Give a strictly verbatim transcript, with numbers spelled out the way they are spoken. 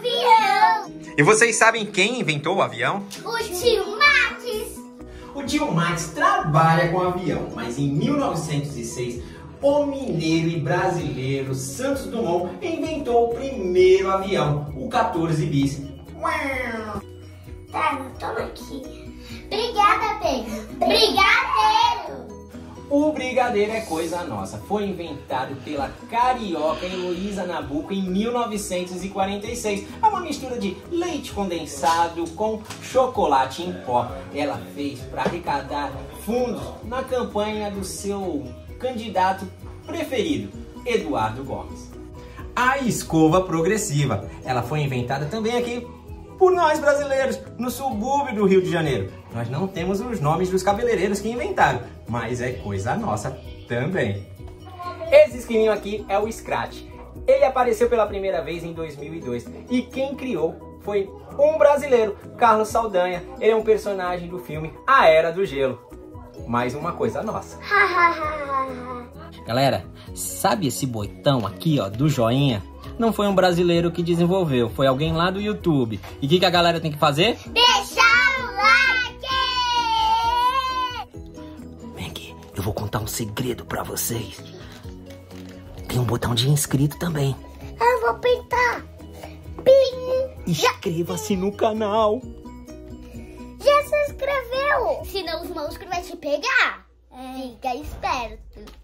avião. E vocês sabem quem inventou o avião? O tio Max. O tio Max trabalha com avião, mas em mil novecentos e seis, o mineiro e brasileiro Santos Dumont inventou o primeiro avião, o quatorze bis. Tá, toma aqui. Obrigada, Pedro. Brigadeiro. O brigadeiro é coisa nossa. Foi inventado pela carioca Heloísa Nabuco em mil novecentos e quarenta e seis. É uma mistura de leite condensado com chocolate em pó. Ela fez para arrecadar fundos na campanha do seu candidato preferido, Eduardo Gomes. A escova progressiva. Ela foi inventada também aqui por nós brasileiros, no subúrbio do Rio de Janeiro. Nós não temos os nomes dos cabeleireiros que inventaram, mas é coisa nossa também. Esse esquininho aqui é o Scratch. Ele apareceu pela primeira vez em dois mil e dois e quem criou foi um brasileiro, Carlos Saldanha. Ele é um personagem do filme A Era do Gelo. Mais uma coisa nossa. Galera, sabe esse botão aqui, ó, do joinha? Não foi um brasileiro que desenvolveu, foi alguém lá do YouTube. E o que, que a galera tem que fazer? Deixar o like. Vem aqui, eu vou contar um segredo pra vocês. Tem um botão de inscrito também. Eu vou pintar. Pim. Inscreva-se no canal. Já se inscreveu? Senão os monstros vão te pegar. Fica esperto.